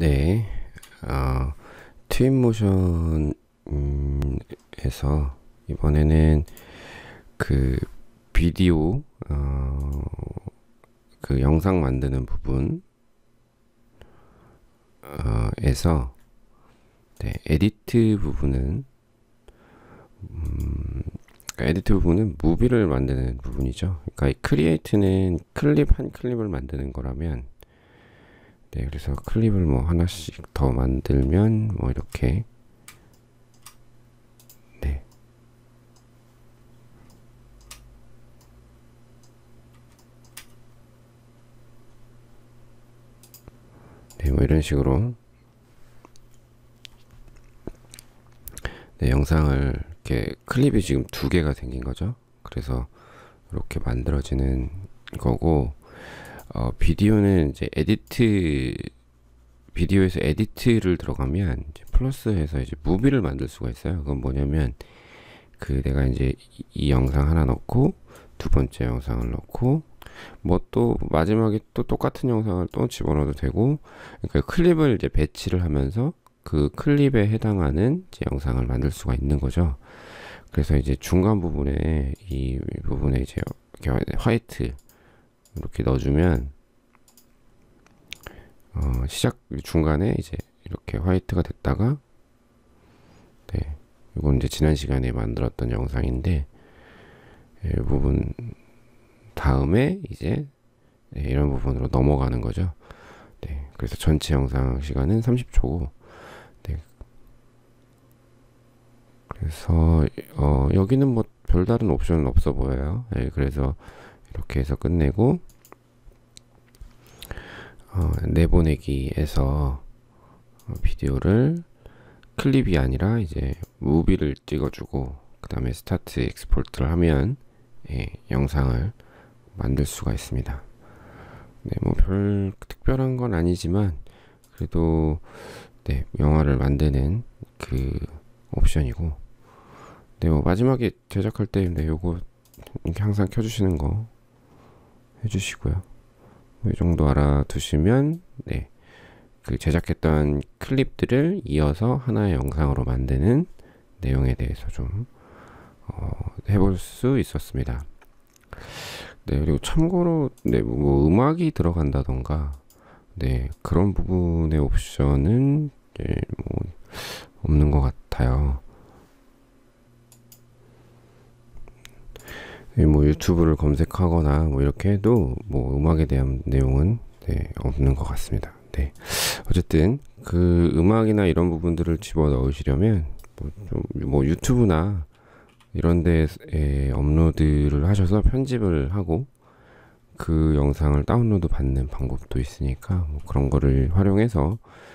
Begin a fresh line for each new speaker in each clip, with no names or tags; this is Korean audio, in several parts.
네, 트윈모션에서 이번에는 그 비디오, 그 영상 만드는 부분에서 네, 에디트 부분은 무비를 만드는 부분이죠. 그러니까 이 크리에이트는 클립 한 클립을 만드는 거라면, 네, 그래서 클립을 뭐 하나씩 더 만들면 뭐 이렇게, 네, 네, 뭐 이런 식으로 네, 영상을 이렇게 클립이 지금 두 개가 생긴 거죠. 그래서 이렇게 만들어지는 거고, 비디오는 이제 비디오에서 에디트를 들어가면 이제 플러스해서 이제 무비를 만들 수가 있어요. 그건 뭐냐면 그 내가 이제 이 영상 하나 넣고 두 번째 영상을 넣고 뭐 또 마지막에 또 똑같은 영상을 또 집어넣어도 되고, 그러니까 클립을 이제 배치를 하면서 그 클립에 해당하는 이제 영상을 만들 수가 있는 거죠. 그래서 이제 중간 부분에 이 부분에 이제 이렇게 화이트 이렇게 넣어주면 시작 중간에 이제 이렇게 화이트가 됐다가, 네, 이건 이제 지난 시간에 만들었던 영상인데 이 부분 다음에 이제 네, 이런 부분으로 넘어가는 거죠. 네, 그래서 전체 영상 시간은 30초고, 네, 그래서 여기는 뭐 별다른 옵션은 없어 보여요. 네, 그래서 이렇게 해서 끝내고 내보내기에서 비디오를 클립이 아니라 이제 무비를 찍어주고 그 다음에 스타트 엑스포트를 하면 예, 영상을 만들 수가 있습니다. 네, 뭐 별 특별한 건 아니지만 그래도 네, 영화를 만드는 그 옵션이고, 네, 뭐 마지막에 제작할 때 네, 요거 이렇게 항상 켜주시는 거 해주시고요. 이 정도 알아두시면 네, 그 제작했던 클립들을 이어서 하나의 영상으로 만드는 내용에 대해서 좀 해볼 수 있었습니다. 네, 그리고 참고로 네, 뭐 음악이 들어간다던가 네, 그런 부분의 옵션은 네, 뭐 없는 것 같아요. 네, 뭐 유튜브를 검색하거나 뭐 이렇게 해도 뭐 음악에 대한 내용은 네, 없는 것 같습니다. 네, 어쨌든 그 음악이나 이런 부분들을 집어 넣으시려면 뭐 유튜브나 이런 데에 업로드를 하셔서 편집을 하고 그 영상을 다운로드 받는 방법도 있으니까 뭐 그런 거를 활용해서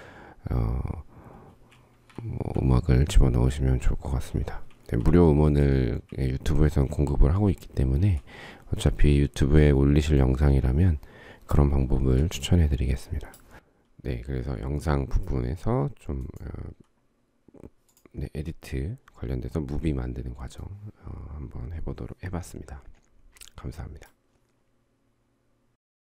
뭐 음악을 집어 넣으시면 좋을 것 같습니다. 네, 무료 음원을 유튜브에서 공급을 하고 있기 때문에 어차피 유튜브에 올리실 영상이라면 그런 방법을 추천해 드리겠습니다. 네, 그래서 영상 부분에서 좀 네, 에디트 관련돼서 무비 만드는 과정 한번 해봤습니다. 감사합니다.